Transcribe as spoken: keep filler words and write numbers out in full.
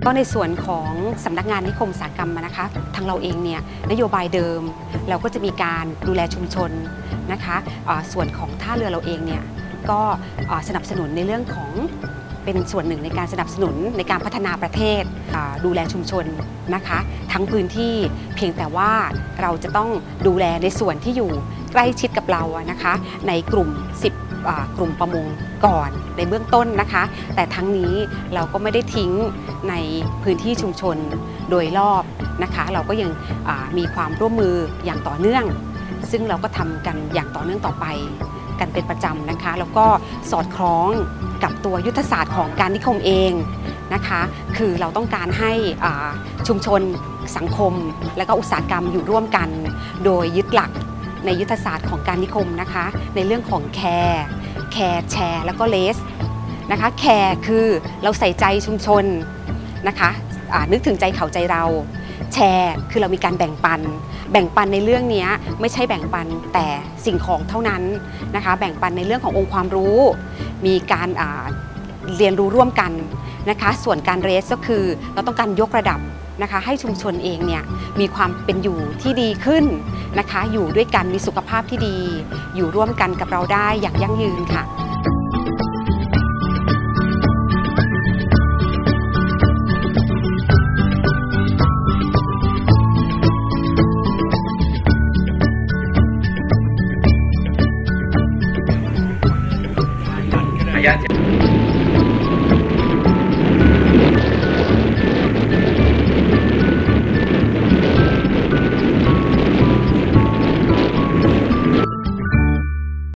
ก็ในส่วนของสำนักงานนิคมอุตสาหกรรมนะคะทางเราเองเนี่ยนโยบายเดิมเราก็จะมีการดูแลชุมชนนะคะส่วนของท่าเรือเราเองเนี่ยก็สนับสนุนในเรื่องของเป็นส่วนหนึ่งในการสนับสนุนในการพัฒนาประเทศดูแลชุมชนนะคะทั้งพื้นที่เพียงแต่ว่าเราจะต้องดูแลในส่วนที่อยู่ใกล้ชิดกับเรานะคะในกลุ่มสิบกลุ่มประมงก่อนในเบื้องต้นนะคะแต่ทั้งนี้เราก็ไม่ได้ทิ้งในพื้นที่ชุมชนโดยรอบนะคะเราก็ยังมีความร่วมมืออย่างต่อเนื่องซึ่งเราก็ทำกันอย่างต่อเนื่องต่อไปกันเป็นประจำนะคะแล้วก็สอดคล้องกับตัวยุทธศาสตร์ของการนิคมเองนะคะคือเราต้องการให้ชุมชนสังคมและก็อุตสาหกรรมอยู่ร่วมกันโดยยึดหลักในยุทธศาสตร์ของการนิคมนะคะในเรื่องของแคร์แคร์แชร์แล้วก็เลสนะคะแคร์คือเราใส่ใจชุมชนนะคะนึกถึงใจเขาใจเราแชร์คือเรามีการแบ่งปันแบ่งปันในเรื่องนี้ไม่ใช่แบ่งปันแต่สิ่งของเท่านั้นนะคะแบ่งปันในเรื่องขององค์ความรู้มีการเรียนรู้ร่วมกันนะคะส่วนการเรสก็คือเราต้องการยกระดับนะคะให้ชุมชนเองเนี่ยมีความเป็นอยู่ที่ดีขึ้นนะคะอยู่ด้วยกันมีสุขภาพที่ดีอยู่ร่วมกันกับเราได้อย่างยั่งยืนค่ะ